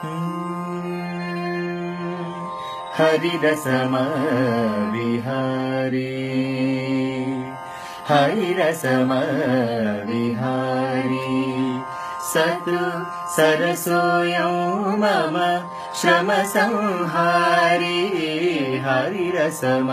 हरिरसम विहारी हरिरसम विहारी सतु सरसोऽयं मम श्रम संहारी हरिरसम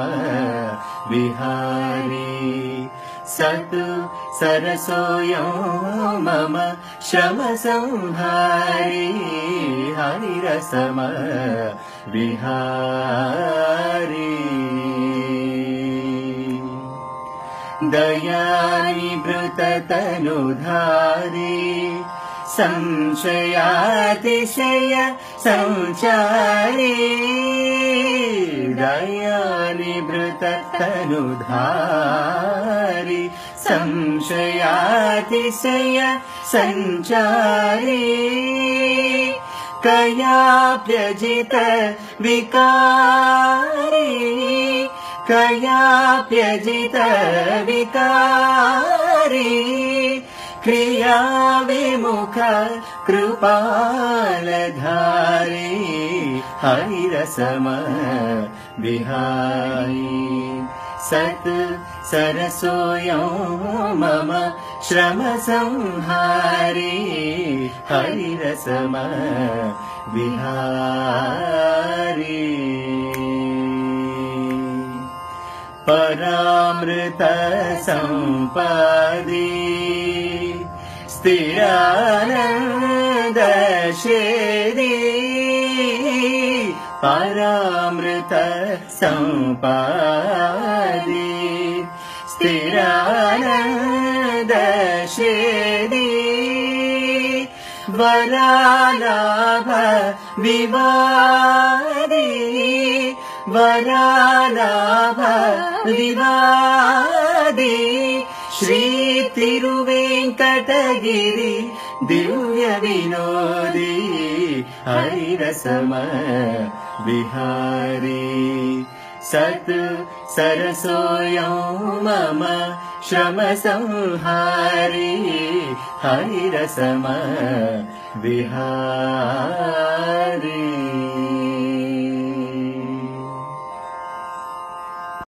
विहारी सतु सरसोऽयं मम श्रम संहारी हरिरसम विहारी दयानिवृत तनुधारी संशयातिशय संचारी दयानिवृत तनुधारी संशयातिशय संचारी कयाप्यजित विकारी कयाप्यजित विकारी क्रिया विमुख कृपालधारी हरिरसम विहारी सत् सरसोऽयं मम श्रम संहारी हरिरसम विहारी परामृत संपादी स्थिरानंद शेदी परामृत संपादी स्थिरानंद शेदी वरालाभ विवादी वरालाभ विवादी श्री तिरुवेंकटगिरि दिव्य विनोदी हरिरसम विहारी सत् सरसोऽयं मम श्रम संहारी हरिरसम विहारी।